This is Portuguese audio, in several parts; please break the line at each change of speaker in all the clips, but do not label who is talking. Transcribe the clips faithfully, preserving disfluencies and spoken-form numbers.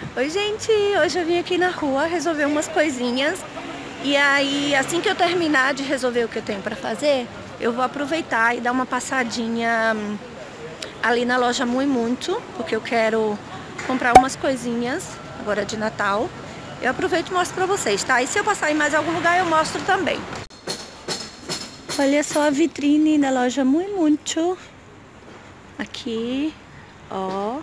Oi, gente! Hoje eu vim aqui na rua resolver umas coisinhas. E aí, assim que eu terminar de resolver o que eu tenho pra fazer, eu vou aproveitar e dar uma passadinha ali na loja Mui Muito, porque eu quero comprar umas coisinhas agora de Natal. Eu aproveito e mostro pra vocês, tá? E se eu passar em mais algum lugar, eu mostro também. Olha só a vitrine da loja Mui Muito. Aqui, ó.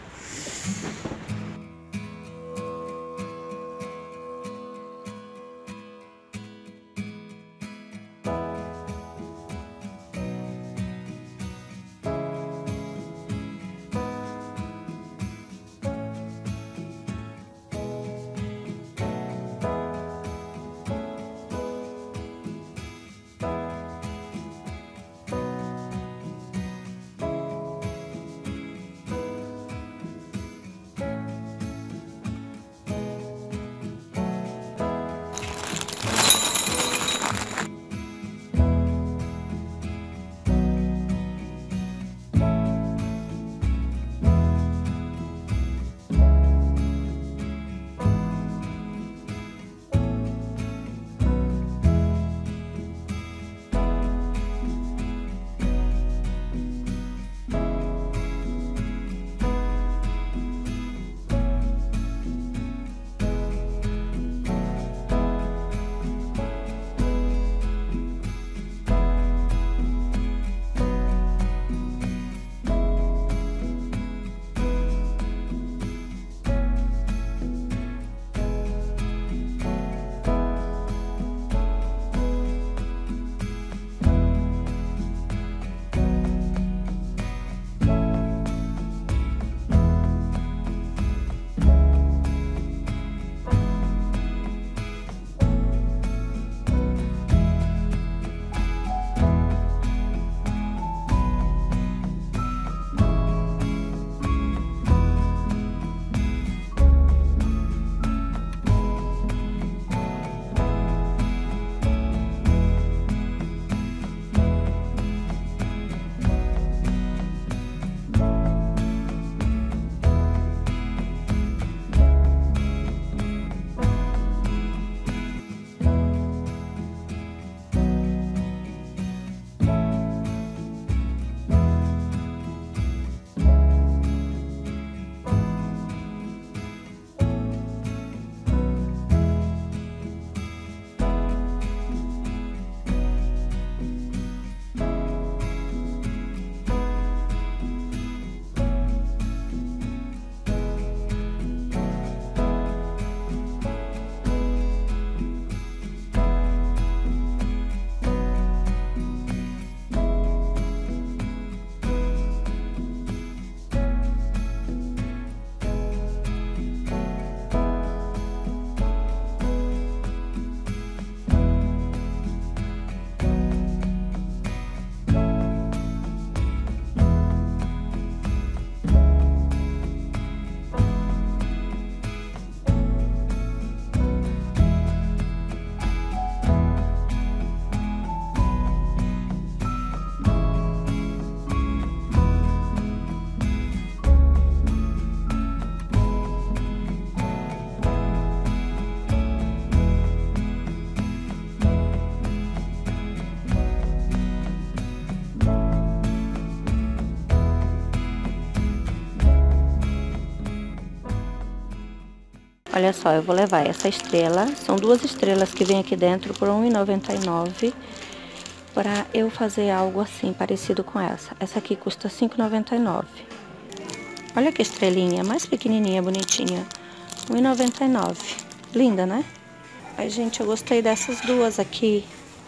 Olha só, eu vou levar essa estrela, são duas estrelas que vem aqui dentro por um real e noventa e nove centavos, para eu fazer algo assim, parecido com essa. Essa aqui custa cinco reais e noventa e nove centavos. Olha que estrelinha, mais pequenininha, bonitinha, um real e noventa e nove centavos. Linda, né? Ai, gente, eu gostei dessas duas aqui.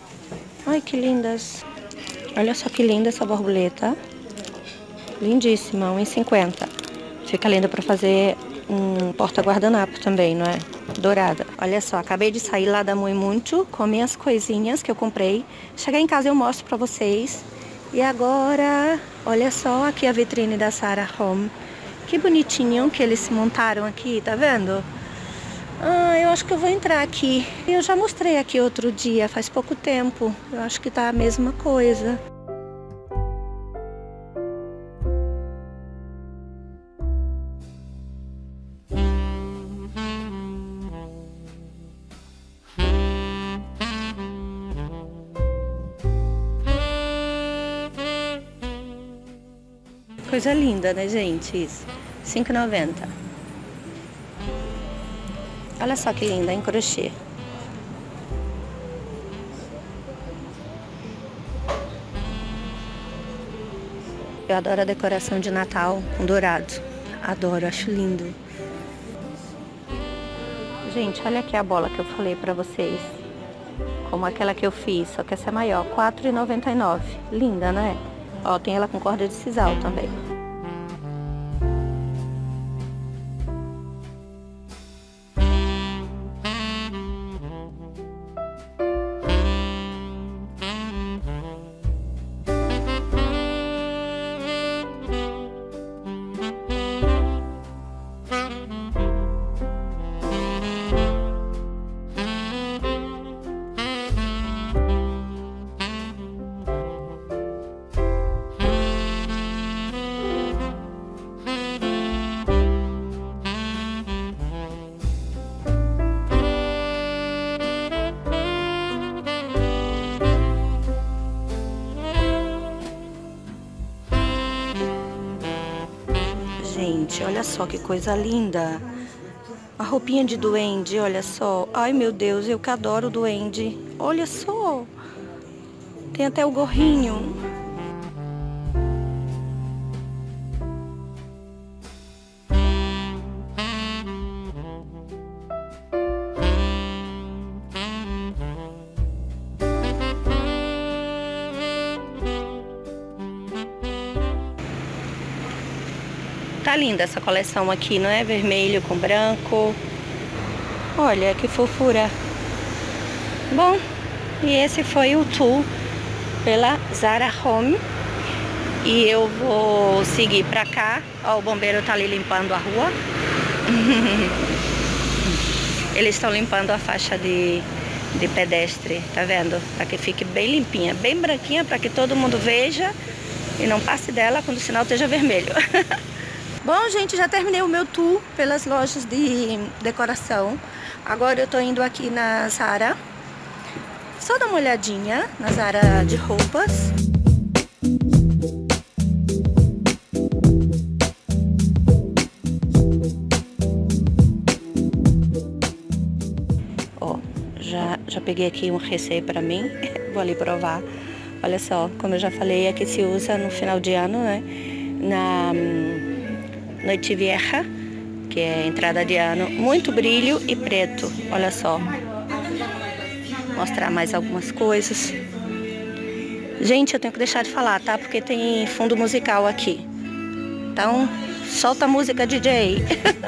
Ai, que lindas. Olha só que linda essa borboleta. Lindíssima, um real e cinquenta centavos. Fica linda para fazer um porta-guardanapo também, não é? Dourada. Olha só, acabei de sair lá da Mui Muito com minhas coisinhas que eu comprei. Chegar em casa eu mostro pra vocês. E agora, olha só aqui a vitrine da Zara Home. Que bonitinho que eles se montaram aqui, tá vendo? Ah, eu acho que eu vou entrar aqui. Eu já mostrei aqui outro dia, faz pouco tempo. Eu acho que tá a mesma coisa. Coisa linda, né, gente? Isso. cinco e noventa. Olha só que linda, em crochê. Eu adoro a decoração de Natal com dourado. Adoro, acho lindo. Gente, olha aqui a bola que eu falei pra vocês. Como aquela que eu fiz, só que essa é maior. quatro e noventa e nove. Linda, né? Ó, tem ela com corda de sisal também. Gente, olha só que coisa linda. A roupinha de duende, olha só. Ai, meu Deus, eu que adoro o duende. Olha só. Tem até o gorrinho. Tá linda essa coleção aqui, não é? Vermelho com branco. Olha que fofura. Bom, e esse foi o tour pela Zara Home. E eu vou seguir pra cá. Ó, o bombeiro tá ali limpando a rua. Eles estão limpando a faixa de, de pedestre, tá vendo? Pra que fique bem limpinha, bem branquinha, pra que todo mundo veja e não passe dela quando o sinal esteja vermelho. Bom, gente, já terminei o meu tour pelas lojas de decoração. Agora eu tô indo aqui na Zara. Só dar uma olhadinha na Zara de roupas. Ó, já, já peguei aqui um recheio pra mim. Vou ali provar. Olha só, como eu já falei, é que se usa no final de ano, né? Na Noite Vieja, que é entrada de ano, muito brilho e preto, olha só. Vou mostrar mais algumas coisas. Gente, eu tenho que deixar de falar, tá? Porque tem fundo musical aqui. Então, solta a música, D J.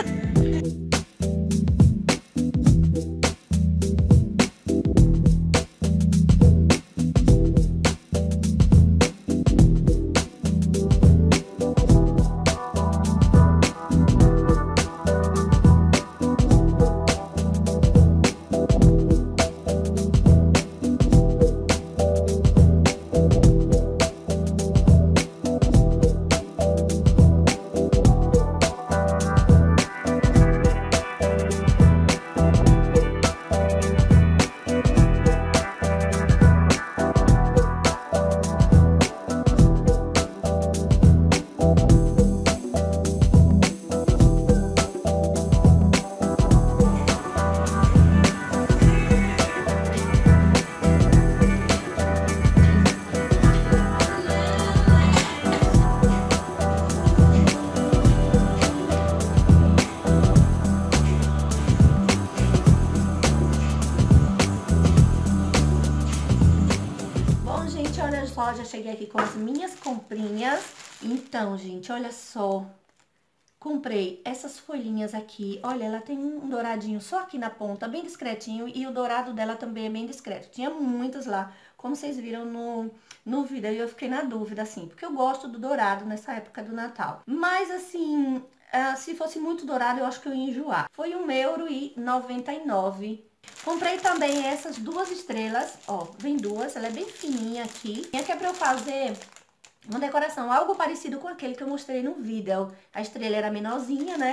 Só, já cheguei aqui com as minhas comprinhas. Então, gente, olha só. Comprei essas folhinhas aqui. Olha, ela tem um douradinho só aqui na ponta, bem discretinho. E o dourado dela também é bem discreto. Tinha muitas lá, como vocês viram no, no vídeo. E eu fiquei na dúvida, assim, porque eu gosto do dourado nessa época do Natal. Mas, assim, uh, se fosse muito dourado, eu acho que eu ia enjoar. Foi um euro e noventa e nove. Comprei também essas duas estrelas, ó, vem duas, ela é bem fininha aqui. E aqui é pra eu fazer uma decoração, algo parecido com aquele que eu mostrei no vídeo. A estrela era menorzinha, né?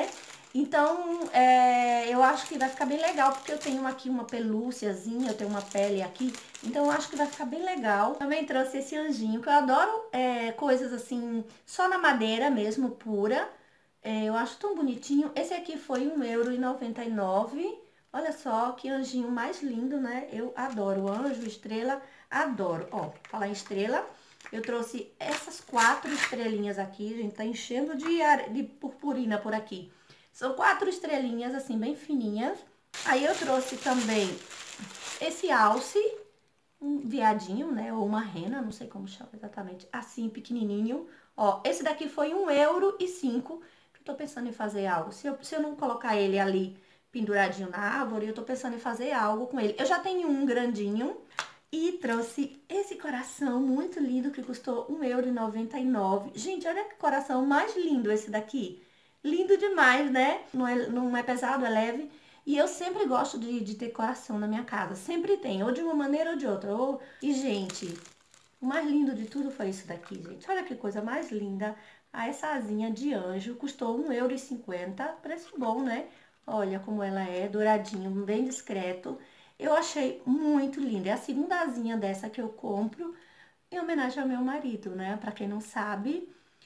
Então, é, eu acho que vai ficar bem legal, porque eu tenho aqui uma pelúciazinha, eu tenho uma pele aqui, então eu acho que vai ficar bem legal. Também trouxe esse anjinho, que eu adoro é, coisas assim, só na madeira mesmo, pura. É, eu acho tão bonitinho. Esse aqui foi um euro e noventa e nove. Olha só que anjinho mais lindo, né? Eu adoro anjo, estrela, adoro. Ó, falar em estrela, eu trouxe essas quatro estrelinhas aqui, gente, tá enchendo de, are... de purpurina por aqui. São quatro estrelinhas, assim, bem fininhas. Aí eu trouxe também esse alce, um viadinho, né? Ou uma rena, não sei como chama exatamente. Assim, pequenininho. Ó, esse daqui foi um euro e cinco. Eu tô pensando em fazer algo. Se eu, se eu não colocar ele ali penduradinho na árvore, eu tô pensando em fazer algo com ele. Eu já tenho um grandinho. E trouxe esse coração muito lindo que custou um euro e noventa e nove. Gente, olha que coração mais lindo esse daqui. Lindo demais, né? Não é, não é pesado, é leve. E eu sempre gosto de, de ter coração na minha casa. Sempre tem, ou de uma maneira ou de outra. Ou... E, gente, o mais lindo de tudo foi isso daqui, gente. Olha que coisa mais linda. Ah, essa asinha de anjo custou um euro e cinquenta. Preço bom, né? Olha como ela é, douradinho, bem discreto. Eu achei muito linda. É a segunda asinha dessa que eu compro em homenagem ao meu marido, né? Pra quem não sabe,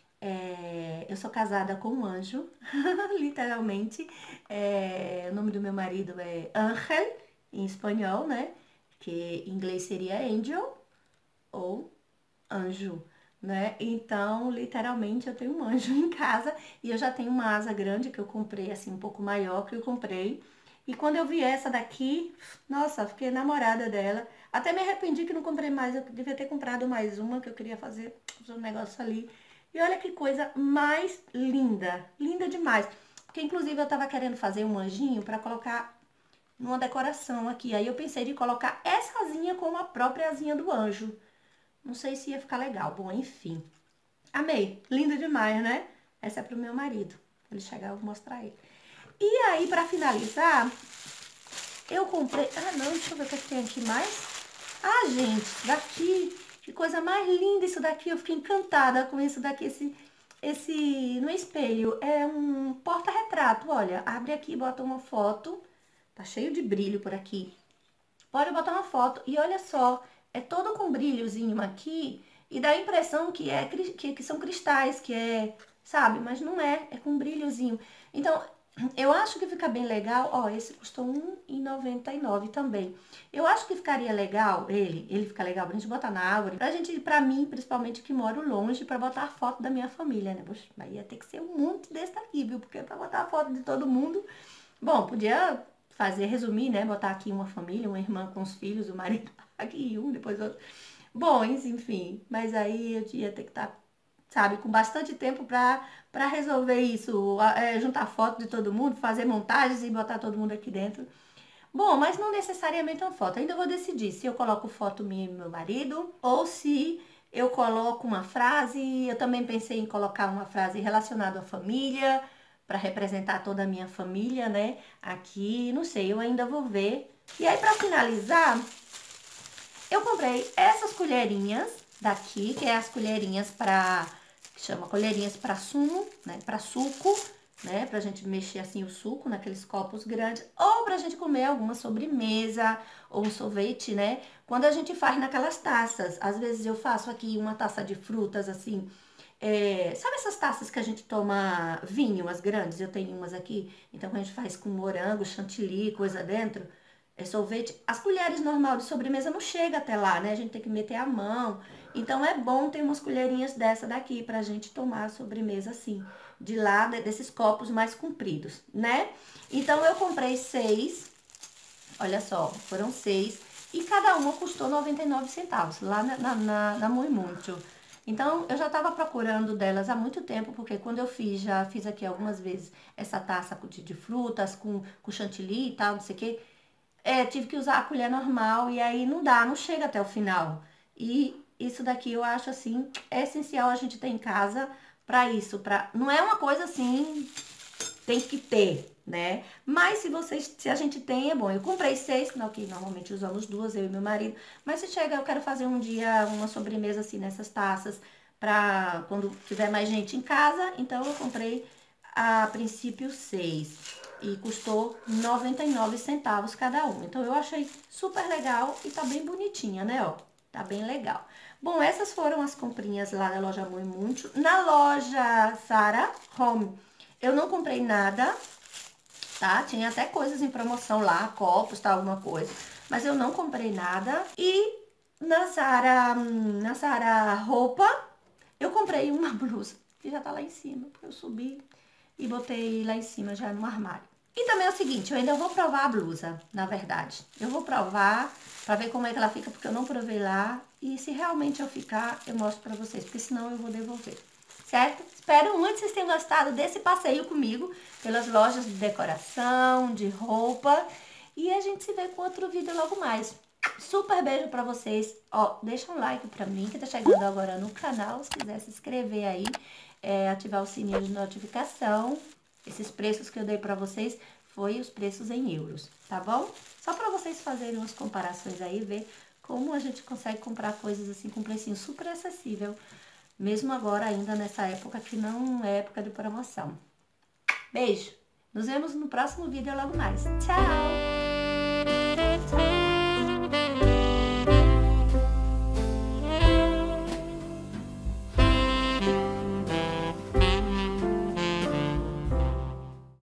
é, eu sou casada com um anjo, literalmente. É, o nome do meu marido é Ángel, em espanhol, né? Que em inglês seria angel ou anjo, né? Então, literalmente, eu tenho um anjo em casa e eu já tenho uma asa grande que eu comprei, assim, um pouco maior que eu comprei. E quando eu vi essa daqui, nossa, fiquei namorada dela. Até me arrependi que não comprei mais, eu devia ter comprado mais uma que eu queria fazer um negócio ali. E olha que coisa mais linda, linda demais. Porque inclusive eu tava querendo fazer um anjinho para colocar numa decoração aqui. Aí eu pensei de colocar essa asinha como a própria asinha do anjo. Não sei se ia ficar legal. Bom, enfim. Amei. Lindo demais, né? Essa é pro meu marido. Quando ele chegar, eu vou mostrar ele. E aí, pra finalizar, eu comprei... Ah, não. Deixa eu ver o que tem aqui mais. Ah, gente. Daqui. Que coisa mais linda isso daqui. Eu fiquei encantada com isso daqui. Esse... Esse... No espelho. É um porta-retrato. Olha, abre aqui e bota uma foto. Tá cheio de brilho por aqui. Pode botar uma foto e olha só, é todo com brilhozinho aqui e dá a impressão que, é, que, que são cristais, que é, sabe? Mas não é, é com brilhozinho. Então, eu acho que fica bem legal. Ó, esse custou um real e noventa e nove também. Eu acho que ficaria legal, ele, ele fica legal pra gente botar na árvore. Pra gente, pra mim, principalmente, que moro longe, pra botar a foto da minha família, né? Poxa, mas ia ter que ser um monte desse daqui, viu? Porque pra botar a foto de todo mundo... Bom, podia fazer, resumir, né? Botar aqui uma família, uma irmã com os filhos, o marido aqui um, depois outro. Bom, enfim, mas aí eu ia ter que estar, sabe, com bastante tempo pra, pra resolver isso, é, juntar foto de todo mundo, fazer montagens e botar todo mundo aqui dentro. Bom, mas não necessariamente uma foto. Ainda vou decidir se eu coloco foto minha e meu marido ou se eu coloco uma frase. Eu também pensei em colocar uma frase relacionada à família, para representar toda a minha família, né? Aqui, não sei, eu ainda vou ver. E aí, para finalizar, eu comprei essas colherinhas daqui, que é as colherinhas para, que chama colherinhas para sumo, né? Para suco, né? Pra gente mexer assim o suco naqueles copos grandes, ou pra gente comer alguma sobremesa ou um sorvete, né? Quando a gente faz naquelas taças, às vezes eu faço aqui uma taça de frutas assim, é, sabe essas taças que a gente toma vinho, as grandes? Eu tenho umas aqui, então a gente faz com morango, chantilly, coisa dentro, é sorvete. As colheres normal de sobremesa não chega até lá, né? A gente tem que meter a mão. Então é bom ter umas colherinhas dessa daqui pra gente tomar a sobremesa assim, de lá desses copos mais compridos, né? Então eu comprei seis, olha só, foram seis e cada uma custou noventa e nove centavos lá na, na, na, na Muy Mucho. Então eu já tava procurando delas há muito tempo, porque quando eu fiz, já fiz aqui algumas vezes essa taça de, de frutas com, com chantilly e tal, não sei o que. É, tive que usar a colher normal e aí não dá, não chega até o final. E isso daqui eu acho assim, é essencial a gente ter em casa pra isso, pra... não é uma coisa assim, tem que ter, né? Mas se vocês, se a gente tem, é bom. Eu comprei seis, não, que normalmente usamos duas, eu e meu marido. Mas se chega, eu quero fazer um dia uma sobremesa assim nessas taças pra quando tiver mais gente em casa, então eu comprei a princípio seis e custou noventa e nove centavos cada um. Então eu achei super legal e tá bem bonitinha, né, ó? Tá bem legal. Bom, essas foram as comprinhas lá da loja Amor e Muito. Na loja Zara Home, eu não comprei nada, tá? Tinha até coisas em promoção lá, copos, tal, alguma coisa. Mas eu não comprei nada. E na Zara, na Zara Roupa, eu comprei uma blusa, que já tá lá em cima, porque eu subi e botei lá em cima já no armário. E também é o seguinte, eu ainda vou provar a blusa, na verdade. Eu vou provar pra ver como é que ela fica, porque eu não provei lá. E se realmente eu ficar, eu mostro pra vocês, porque senão eu vou devolver. Certo? Espero muito que vocês tenham gostado desse passeio comigo pelas lojas de decoração, de roupa. E a gente se vê com outro vídeo logo mais. Super beijo pra vocês. Ó, deixa um like pra mim que tá chegando agora no canal. Se quiser se inscrever aí, é, ativar o sininho de notificação. Esses preços que eu dei pra vocês foi os preços em euros, tá bom? Só pra vocês fazerem umas comparações aí, ver como a gente consegue comprar coisas assim com precinho super acessível. Mesmo agora ainda nessa época que não é época de promoção. Beijo! Nos vemos no próximo vídeo logo mais. Tchau!